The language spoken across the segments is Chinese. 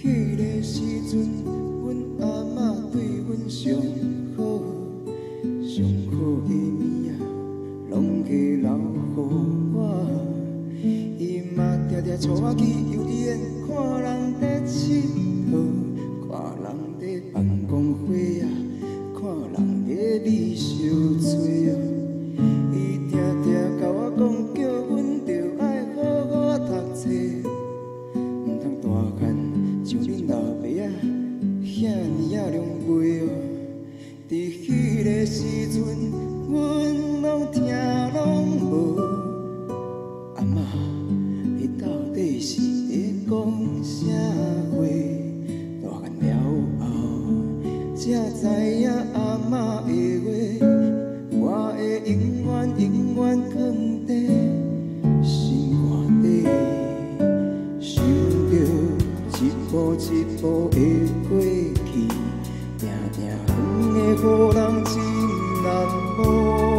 迄个时阵，阮阿嬷对阮上好，上好的物仔拢加留予我。伊嘛常常带我去游园，看人在佚佗，看人在放光花啊，看人在美烧吹哦。伊常常甲我讲，叫阮着爱好好读册，毋通大汉像恁老爸啊，遐尼啊浪费哦。伫迄个时阵，阮拢听拢无。阿嬷，你到底是在讲啥话？大汉了后，才知影阿嬷的话，我会永远永远藏在心肝底，想着一步一步的过去，定定远的予人真难忘。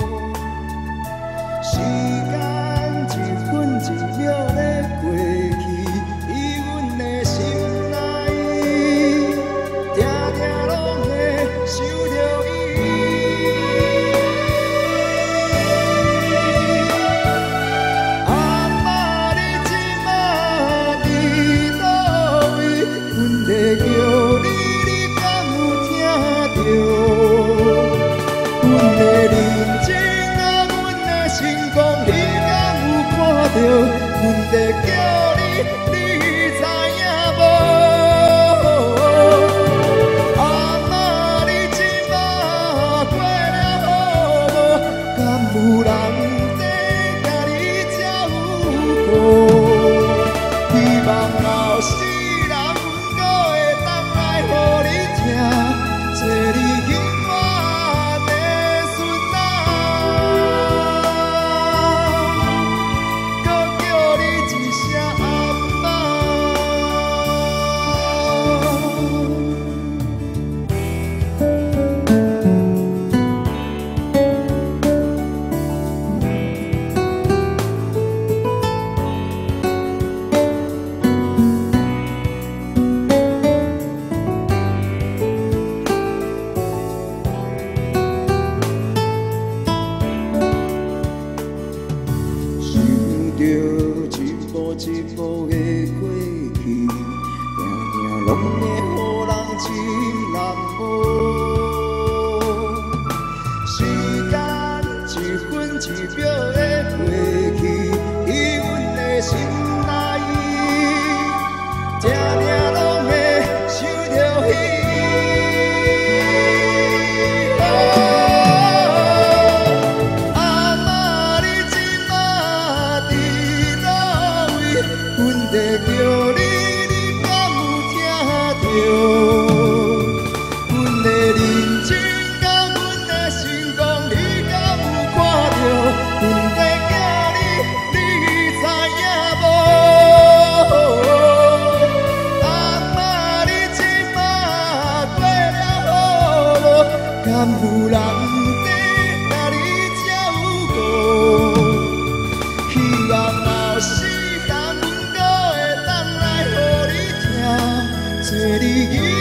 时间一分一秒的过去，在阮的心内，定定拢会想着伊。阿嬷，你即马伫倒位？阮在叫你，你敢有听着？阮的认真啊，阮的心肝，你敢有看着？阮在叫你，你知影无？阿嬷，你即马过了好无？敢有人在甲你照顾？希望后世人搁会当来予你听，做你永远的孙仔，搁叫你一声阿嬷。想着一步一步的过去，定定拢会予人真难忘。时间一分一秒的过去，在阮的心内，定定拢会想着伊。阿嬷，你即马伫倒位？阮在叫你，你敢有听着？阮的认真甲阮的心肝，你敢有看着？阮在叫你，你知影无？阿嬷，你即马过了好无？敢有人在甲你照顾？希望后世人阮搁会当来予你听，做你。